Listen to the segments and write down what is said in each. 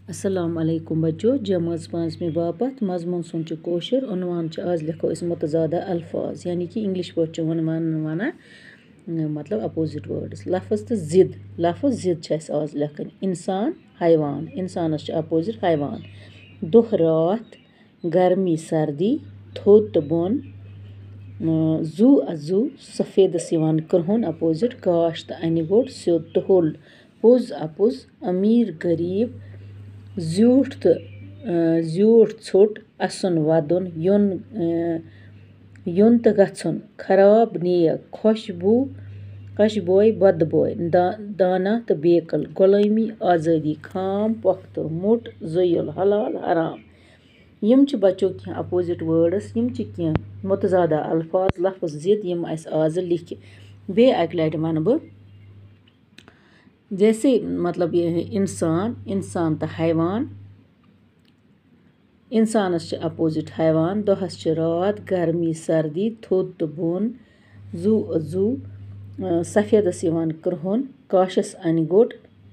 अस्सलाम अलैकुम बच्चों जमात 5 में बापत मजमून सुन कोशर उनवान आज लिखो इस मुतजादा अल्फाज यानी कि इंग्लिश पे वन मतलब अपोजिट वर्ड्स लफ्ज़ तो जिद लफ्ज़ जिद आज लिखन इंसान हैवान इंसानस अपोजिट हैवान दुह रात गर्मी सर्दी थोद तो बोन जू अजू सफ़ेदस कृहुन अपोजिट काश तो अन गोट स्योद तो हुल पोज अपोज अमीर गरीब ज़्यूठ तो ज़्यूठ ছোট असन वदन युन तो गछुन खराब नेक खुशबोय बदबोय दाना तो बेकल गुलामी आज़ादी खाम पुख्त मुट ज़युल हलाल हराम यम च बच्चों की अपोजिट वर्ड्स यम च की मुतजादा अल्फाज लफ्ज़ जिद यम अस आज लिख बे अक लट वन बह जैसे मतलब इंसान तो हैवान इंसानस अपोजिट हैवान दोहस रात गर्मी सर्दी थोद तो बोन जू अजू सफ़ेदस कृहुन काशस अन गोट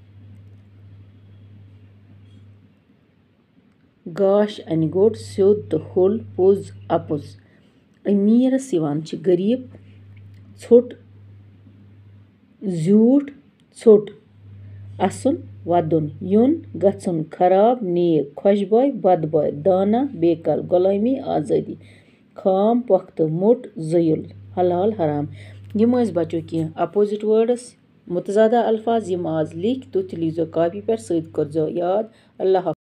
गाश अन गोट स्योद तो हुल पोज अपोज अमीरस गरीब ছোট ज़्यूठ ছোট असन वदन युन गछुन खराब नेक खुशबोय बदबोय दाना बेकल गुलामी आज़ादी खाम पुख्त मुट ज़युल हलाल हराम यम बच्चों की अपोजिट वर्ड्स मुतजादा अल्फाज यम आज लिख तुथ लीजो कॉपी पर सत कर याद अल्लाह।